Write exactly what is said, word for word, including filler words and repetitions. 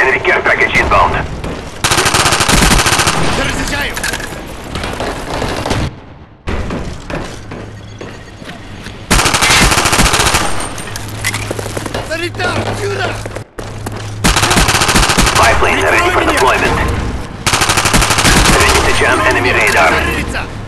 Enemy care package inbound. Разъезжаю! Залетал! Сюда! Five planes are ready for deployment. Ready to jam enemy radar.